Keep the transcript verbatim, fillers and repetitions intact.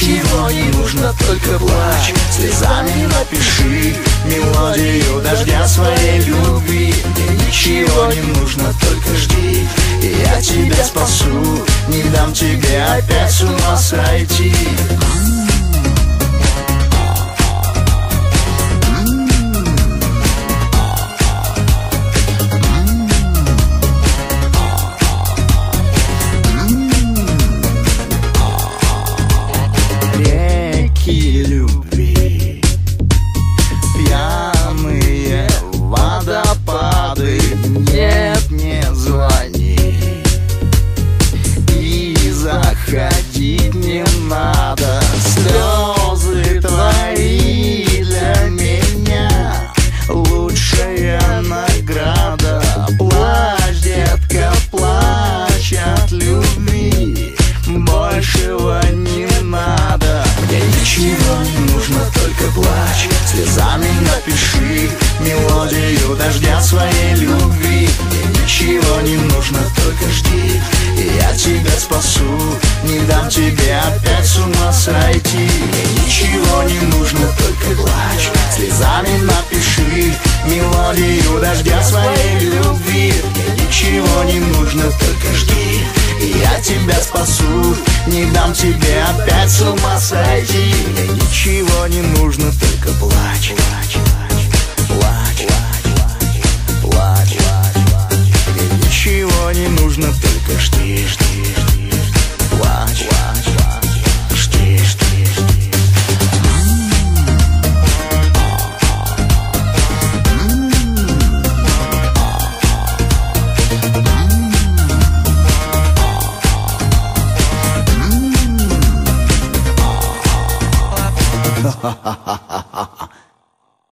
ничего не нужно, только плачь. Слезами напиши мелодию дождя своей любви. Мне ничего не нужно, только жди, и я тебя спасу. Не дам тебе опять с ума сойти. Реки любви, пьяные водопады. Нет, не звони, и заходить не надо. Слезы твои для меня лучшая награда. Плачь, детка, плачь от любви, большего не надо. Мне ничего не нужно, только плачь. Слезами напиши мелодию дождя своей любви. Мне ничего не нужно, только жди, и я тебя спасу. Не дам тебе опять с ума сойти. Мне ничего не нужно, только плачь. Слезами напиши мелодию дождя своей любви. Мне ничего не нужно, только жди, и я тебя спасу. Не дам тебе опять с ума сойти. Мне ничего не нужно, только плачь. Плачь, плачь, плачь, плачь. Мне ничего не нужно, только жди, жди, жди. Плачь, плачь, жди, жди, жди. Ha ha ha.